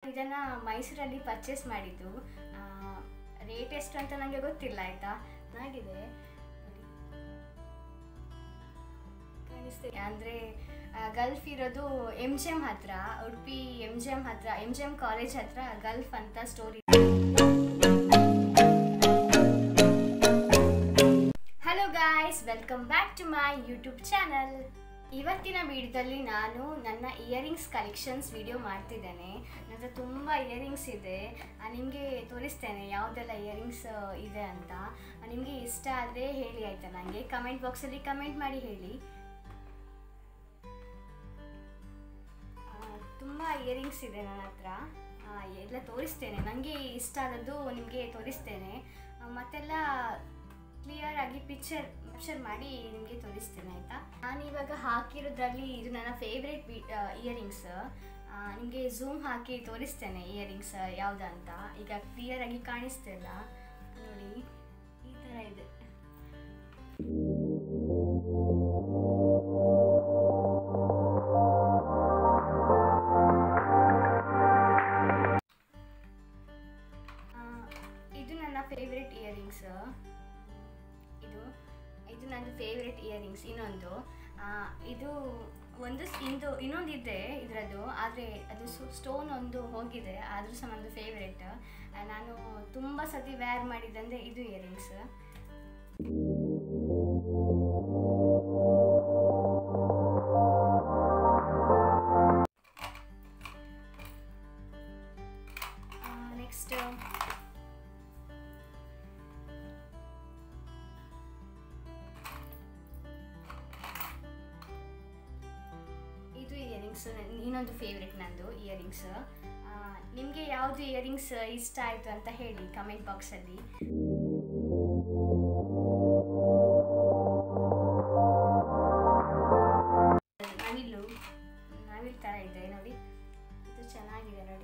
ಇದನ್ನು ಮೈಸೂರಲ್ಲಿ ಪರ್ಚೇಸ್ ಮಾಡಿದ್ದು. ರೇಟ್ ಎಷ್ಟು ಅಂತ ನನಗೆ ಗೊತ್ತಿಲ್ಲ ಆಯಿತಾ. ಚೆನ್ನಾಗಿದೆ ಕಾಣಿಸ್ತಿದೆ. ಅಂದರೆ ಗಲ್ಫ್ ಇರೋದು MGM ಹತ್ರ, ಉಡುಪಿ MGM ಹತ್ರ, MGM ಕಾಲೇಜ್ ಹತ್ರ ಗಲ್ಫ್ ಅಂತ story. Hello guys, welcome back to my YouTube channel. ಇವತ್ತಿನ ವಿಡಿಯೋದಲ್ಲಿ ನಾನು ನನ್ನ ಇಯರಿಂಗ್ಸ್ ಕಲೆಕ್ಷನ್ಸ್ ವಿಡಿಯೋ ಮಾಡ್ತಿದ್ದೇನೆ. ನನ್ನ ಹತ್ರ ತುಂಬ ಇಯರಿಂಗ್ಸ್ ಇದೆ, ನಿಮಗೆ ತೋರಿಸ್ತೇನೆ ಯಾವುದೆಲ್ಲ ಇಯರಿಂಗ್ಸ್ ಇದೆ ಅಂತ. ನಿಮಗೆ ಇಷ್ಟ ಆದರೆ ಹೇಳಿ ಆಯಿತಾ, ನನಗೆ ಕಮೆಂಟ್ ಬಾಕ್ಸಲ್ಲಿ ಕಮೆಂಟ್ ಮಾಡಿ ಹೇಳಿ. ತುಂಬ ಇಯರಿಂಗ್ಸ್ ಇದೆ ನನ್ನ ಹತ್ರ, ಎಲ್ಲ ತೋರಿಸ್ತೇನೆ. ನನಗೆ ಇಷ್ಟ ಆದದ್ದು ನಿಮಗೆ ತೋರಿಸ್ತೇನೆ, ಮತ್ತೆಲ್ಲ ಕ್ಲಿಯರ್ ಆಗಿ ಪಿಕ್ಚರ್ ಮಾಡಿ ನಿಮಗೆ ತೋರಿಸ್ತೇನೆ ಆಯಿತಾ. ನಾನಿವಾಗ ಹಾಕಿರೋದ್ರಲ್ಲಿ ಇದು ನನ್ನ ಫೇವ್ರೇಟ್ ಇಯರಿಂಗ್ಸ್. ನಿಮಗೆ ಝೂಮ್ ಹಾಕಿ ತೋರಿಸ್ತೇನೆ ಇಯರಿಂಗ್ಸ್ ಯಾವುದಂತ. ಈಗ ಕ್ಲಿಯರ್ ಆಗಿ ಕಾಣಿಸ್ತಿಲ್ಲ ನೋಡಿ, ಈ ಥರ ಇದೆ. ಇದು ನನ್ನ ಫೇವ್ರೇಟ್ ಇಯರಿಂಗ್ಸ್. ಇದು ನನ್ನ ಫೇವ್ರೆಟ್ ಇಯರಿಂಗ್ಸ್. ಇದು ಇನ್ನೊಂದಿದೆ ಇದರದ್ದು, ಆದರೆ ಅದು ಸ್ಟೋನ್ ಒಂದು ಹೋಗಿದೆ, ಆದರೂ ಸಹ ನಂದು ಫೇವ್ರೇಟ್. ನಾನು ತುಂಬ ಸತಿ ವೇರ್ ಮಾಡಿದ್ದಂದರೆ ಇದು ಇಯರಿಂಗ್ಸ್. ನೆಕ್ಸ್ಟ್ ಇನ್ನೊಂದು ಫೇವ್ರೆಟ್ ನಂದು ಇಯರಿಂಗ್ಸ್. ನಿಮಗೆ ಯಾವುದು ಇಯರಿಂಗ್ಸ್ ಇಷ್ಟ ಆಯಿತು ಅಂತ ಹೇಳಿ ಕಮೆಂಟ್ ಬಾಕ್ಸಲ್ಲಿ. ನವಿಲ್ ಥರ ಇದೆ ನೋಡಿ, ಇದು ಚೆನ್ನಾಗಿದೆ ನೋಡಿ.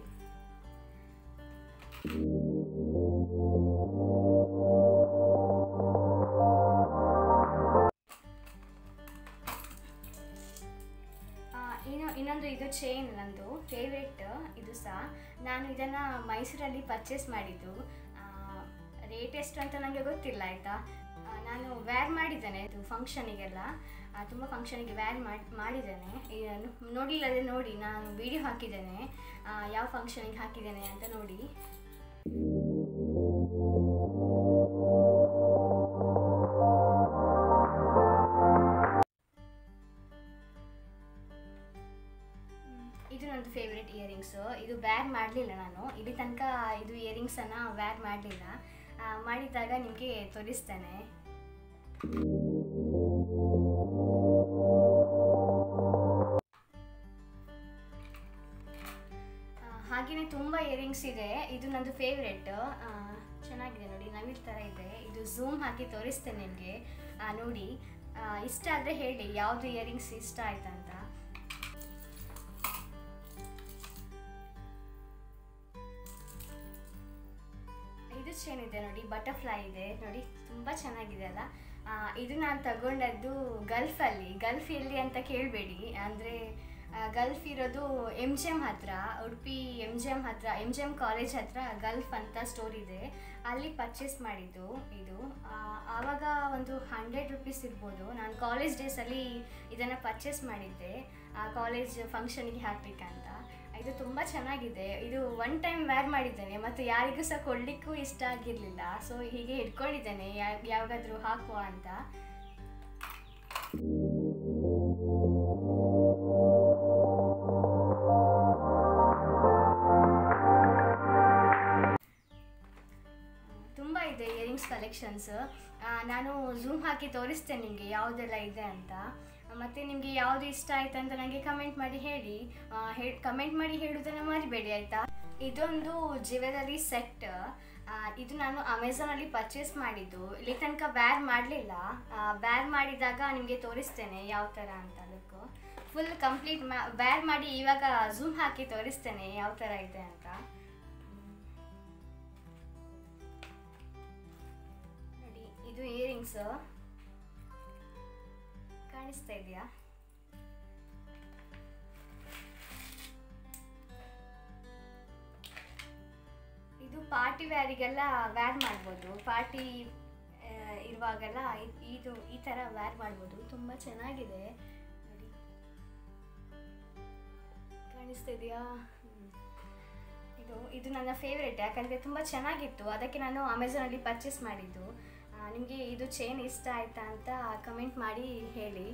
ಇನ್ನೊಂದು ಇದು ಚೈನ್ ನಂದು ಫೇವ್ರೇಟ್. ಇದು ಸಹ ನಾನು ಇದನ್ನು ಮೈಸೂರಲ್ಲಿ ಪರ್ಚೇಸ್ ಮಾಡಿದ್ದು. ರೇಟ್ ಎಷ್ಟು ಅಂತ ನನಗೆ ಗೊತ್ತಿಲ್ಲ ಆಯಿತಾ. ನಾನು ವೇರ್ ಮಾಡಿದ್ದೇನೆ, ಇದು ಫಂಕ್ಷನಿಗೆಲ್ಲ, ತುಂಬ ಫಂಕ್ಷನಿಗೆ ವೇರ್ ಮಾಡಿದ್ದೇನೆ. ನೋಡಿಲ್ಲದೆ ನೋಡಿ, ನಾನು ವಿಡಿಯೋ ಹಾಕಿದ್ದೇನೆ ಯಾವ ಫಂಕ್ಷನಿಗೆ ಹಾಕಿದ್ದೇನೆ ಅಂತ ನೋಡಿ. ಇದು ನಂದು ಫೇವ್ರೆಟ್ ಇಯರಿಂಗ್ಸ್. ಇದು ವೇರ್ ಮಾಡಲಿಲ್ಲ ನಾನು ಇಲ್ಲಿ ತನಕ, ಇದು ಇಯರಿಂಗ್ಸನ್ನು ವೇರ್ ಮಾಡಲಿಲ್ಲ. ಮಾಡಿದಾಗ ನಿಮಗೆ ತೋರಿಸ್ತೇನೆ. ಹಾಗೆಯೇ ತುಂಬ ಇಯರಿಂಗ್ಸ್ ಇದೆ. ಇದು ನಂದು ಫೇವ್ರೆಟ್, ಚೆನ್ನಾಗಿದೆ ನೋಡಿ, ನವಿಲ್ ಥರ ಇದೆ. ಇದು ಝೂಮ್ ಹಾಕಿ ತೋರಿಸ್ತೇನೆ ನಿಮಗೆ ನೋಡಿ. ಇಷ್ಟ ಆದರೆ ಹೇಳಿ ಯಾವುದು ಇಯರಿಂಗ್ಸ್ ಇಷ್ಟ ಆಯ್ತಂತ. ಇದು ಚೈನ್ ಇದೆ ನೋಡಿ, ಬಟರ್ಫ್ಲೈ ಇದೆ ನೋಡಿ, ತುಂಬ ಚೆನ್ನಾಗಿದೆ ಅಲ್ಲ. ಇದು ನಾನು ತಗೊಂಡದ್ದು ಗಲ್ಫಲ್ಲಿ. ಗಲ್ಫ್ ಎಲ್ಲಿ ಅಂತ ಕೇಳಬೇಡಿ, ಅಂದರೆ ಗಲ್ಫ್ ಇರೋದು MGM ಹತ್ರ, ಉಡುಪಿ MGM ಹತ್ರ, MGM ಕಾಲೇಜ್ ಹತ್ರ ಗಲ್ಫ್ ಅಂತ ಸ್ಟೋರ್ ಇದೆ, ಅಲ್ಲಿ ಪರ್ಚೇಸ್ ಮಾಡಿದ್ದು. ಇದು ಆವಾಗ ಒಂದು 100 ರೂಪೀಸ್ ಇರ್ಬೋದು. ನಾನು ಕಾಲೇಜ್ ಡೇಸಲ್ಲಿ ಇದನ್ನು ಪರ್ಚೇಸ್ ಮಾಡಿದ್ದೆ, ಕಾಲೇಜ್ ಫಂಕ್ಷನಿಗೆ ಹಾಕಲಿಕ್ಕಂತ. ಇದು ತುಂಬ ಚೆನ್ನಾಗಿದೆ. ಇದು ಒನ್ ಟೈಮ್ ವೇರ್ ಮಾಡಿದ್ದೇನೆ, ಮತ್ತು ಯಾರಿಗೂ ಸಹ ಕೊಡಲಿಕ್ಕೂ ಇಷ್ಟ ಆಗಿರಲಿಲ್ಲ. ಸೊ ಹೀಗೆ ಇಟ್ಕೊಂಡಿದ್ದೇನೆ, ಯಾವಾಗಾದರೂ ಹಾಕುವ ಅಂತ. ತುಂಬ ಇದೆ ಇಯರಿಂಗ್ಸ್ ಕಲೆಕ್ಷನ್ಸ್. ನಾನು ಝೂಮ್ ಹಾಕಿ ತೋರಿಸ್ತೇನೆ ನಿಮಗೆ ಯಾವುದೆಲ್ಲ ಇದೆ ಅಂತ. ಮತ್ತು ನಿಮಗೆ ಯಾವುದು ಇಷ್ಟ ಆಯಿತು ಅಂತ ನನಗೆ ಕಮೆಂಟ್ ಮಾಡಿ ಹೇಳಿ. ಕಮೆಂಟ್ ಮಾಡಿ ಹೇಳೋದನ್ನು ಮರಿಬೇಡಿ ಆಯಿತಾ. ಇದೊಂದು ಜ್ಯುವೆಲರಿ ಸೆಟ್. ಇದು ನಾನು ಅಮೆಝಾನಲ್ಲಿ ಪರ್ಚೇಸ್ ಮಾಡಿದ್ದು. ಇಲ್ಲಿ ತನಕ ವೇರ್ ಮಾಡಲಿಲ್ಲ, ವೇರ್ ಮಾಡಿದಾಗ ನಿಮಗೆ ತೋರಿಸ್ತೇನೆ ಯಾವ ಥರ ಅಂತ. ಅದಕ್ಕೂ ಫುಲ್ ಕಂಪ್ಲೀಟ್ ವೇರ್ ಮಾಡಿ ಇವಾಗ ಝೂಮ್ ಹಾಕಿ ತೋರಿಸ್ತೇನೆ ಯಾವ ಥರ ಇದೆ ಅಂತ ನೋಡಿ. ಇದು ಇಯರಿಂಗ್ಸ್ ಕಾಣಿಸ್ತಾ ಇದೆಯಾ? ಪಾರ್ಟಿ ವ್ಯಾರಿಗೆಲ್ಲ ವ್ಯಾರ್ ಮಾಡ್ಬೋದು. ಪಾರ್ಟಿ ಇರುವಾಗೆಲ್ಲ ಈ ಥರ ವ್ಯಾರ್ ಮಾಡ್ಬೋದು. ತುಂಬ ಚೆನ್ನಾಗಿದೆ ನೋಡಿ, ಕಾಣಿಸ್ತಿದೆಯಾ? ಇದು ನನ್ನ ಫೇವ್ರೇಟ್, ಯಾಕಂದರೆ ತುಂಬ ಚೆನ್ನಾಗಿತ್ತು. ಅದಕ್ಕೆ ನಾನು ಅಮೆಝಾನಲ್ಲಿ ಪರ್ಚೇಸ್ ಮಾಡಿದ್ದು. ನಿಮಗೆ ಇದು ಚೈನ್ ಇಷ್ಟ ಆಯಿತಾ ಅಂತ ಕಮೆಂಟ್ ಮಾಡಿ ಹೇಳಿ.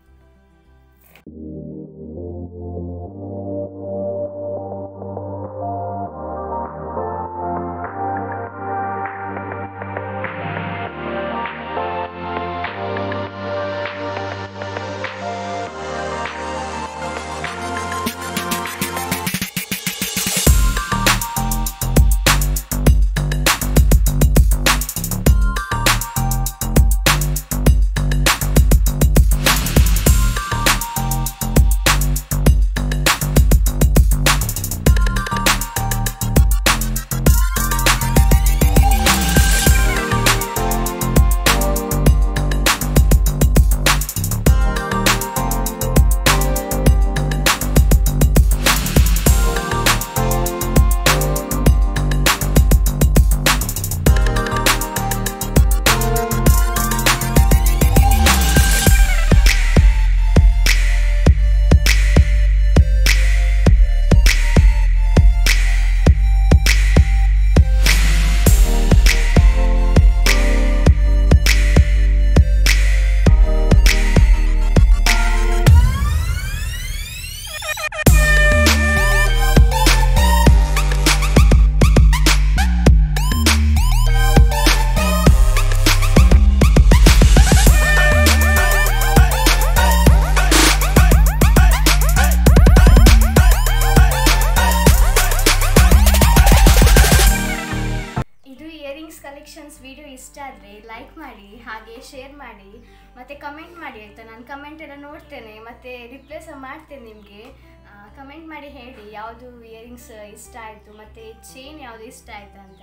ಕಲೆಕ್ಷನ್ಸ್ ವಿಡಿಯೋ ಇಷ್ಟ ಆದರೆ ಲೈಕ್ ಮಾಡಿ, ಹಾಗೆ ಶೇರ್ ಮಾಡಿ, ಮತ್ತು ಕಮೆಂಟ್ ಮಾಡಿ ಆಯಿತಾ. ನಾನು ಕಮೆಂಟ್ ಎಲ್ಲ ನೋಡ್ತೇನೆ ಮತ್ತು ರಿಪ್ಲೈ ಸಹ ಮಾಡ್ತೇನೆ ನಿಮಗೆ. ಕಮೆಂಟ್ ಮಾಡಿ ಹೇಳಿ ಯಾವುದು ಇಯರಿಂಗ್ಸ್ ಇಷ್ಟ ಆಯಿತು ಮತ್ತು ಚೈನ್ ಯಾವುದು ಇಷ್ಟ ಆಯಿತು ಅಂತ.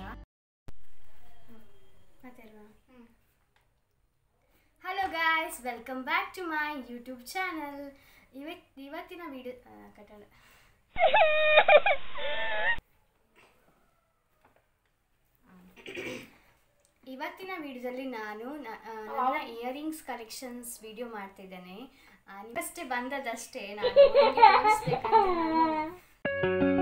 ಮತ್ತಲ್ವಾ? Hello guys, welcome back to my YouTube channel. ಇವತ್ತಿನ ವಿಡಿಯೋ ಕಟ್ಟಡ ಇವತ್ತಿನ ವಿಡಿಯೋದಲ್ಲಿ ನಾನು ನನ್ನ ಇಯರಿಂಗ್ಸ್ ಕಲೆಕ್ಷನ್ಸ್ ವಿಡಿಯೋ ಮಾಡ್ತಿದ್ದೇನೆ. ನಿಮ್ಮಷ್ಟೇ ಬಂದದಷ್ಟೇ ನಾನು